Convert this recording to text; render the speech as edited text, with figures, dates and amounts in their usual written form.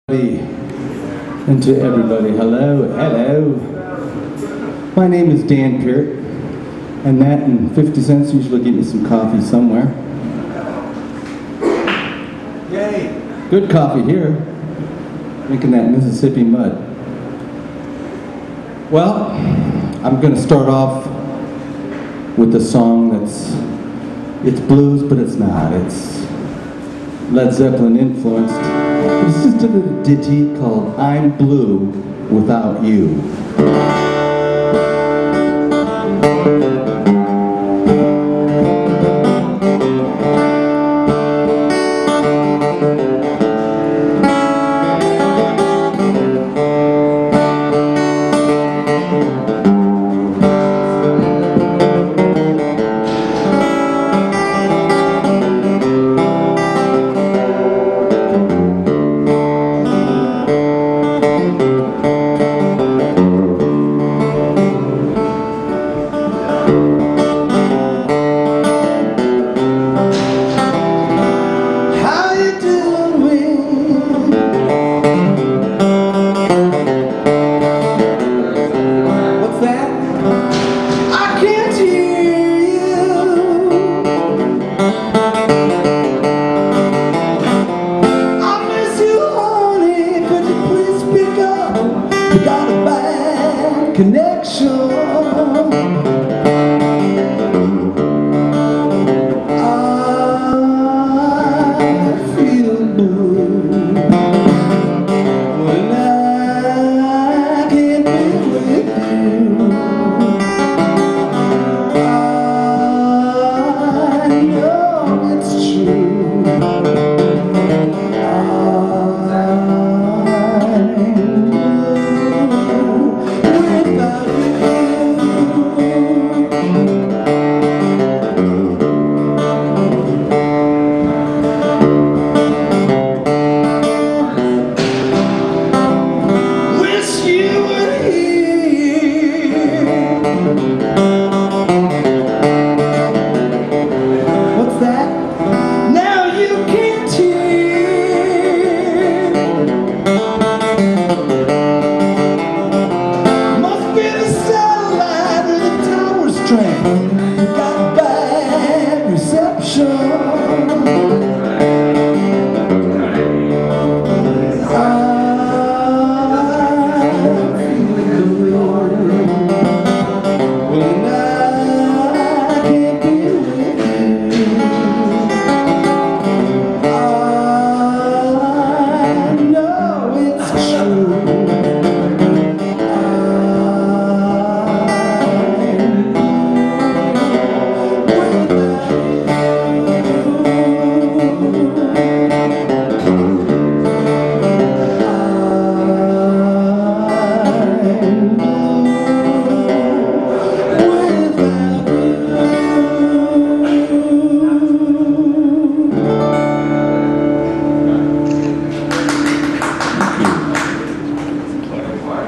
And to everybody, hello. My name is Dan Peart, and that and 50 cents usually get me some coffee somewhere. Yay! Good coffee here, drinking that Mississippi mud. Well, I'm going to start off with a song it's blues, but it's not. It's Led Zeppelin influenced. It's just a little ditty called I'm Blue Without You. Connection.